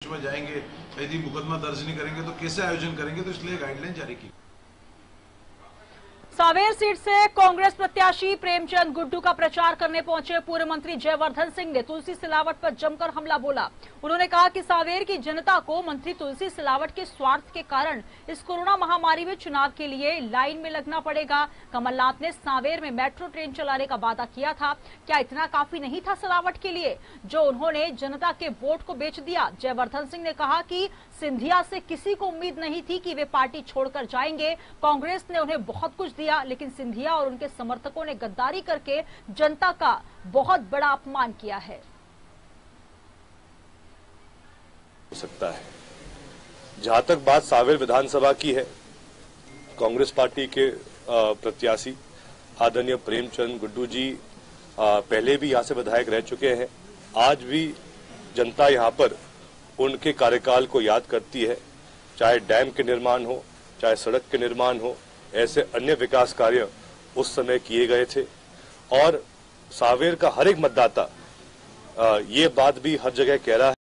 में जाएंगे, यदि मुकदमा दर्ज नहीं करेंगे तो कैसे आयोजन करेंगे, तो इसलिए गाइडलाइन जारी की। सांवेर सीट से कांग्रेस प्रत्याशी प्रेमचंद गुड्डू का प्रचार करने पहुंचे पूर्व मंत्री जयवर्धन सिंह ने तुलसी सिलावट पर जमकर हमला बोला। उन्होंने कहा कि सांवेर की जनता को मंत्री तुलसी सिलावट के स्वार्थ के कारण इस कोरोना महामारी में चुनाव के लिए लाइन में लगना पड़ेगा। कमलनाथ ने सांवेर में मेट्रो ट्रेन चलाने का वादा किया था, क्या इतना काफी नहीं था सिलावट के लिए, जो उन्होंने जनता के वोट को बेच दिया। जयवर्धन सिंह ने कहा कि सिंधिया से किसी को उम्मीद नहीं थी कि वे पार्टी छोड़कर जाएंगे। कांग्रेस ने उन्हें बहुत कुछ दिया, लेकिन सिंधिया और उनके समर्थकों ने गद्दारी करके जनता का बहुत बड़ा अपमान किया है। हो सकता है। जहां तक बात सांवेर विधानसभा की है, कांग्रेस पार्टी के प्रत्याशी आदरणीय प्रेमचंद गुड्डू जी पहले भी यहां से विधायक रह चुके हैं। आज भी जनता यहां पर उनके कार्यकाल को याद करती है, चाहे डैम के निर्माण हो, चाहे सड़क के निर्माण हो, ऐसे अन्य विकास कार्य उस समय किए गए थे। और सांवेर का हर एक मतदाता ये बात भी हर जगह कह रहा है।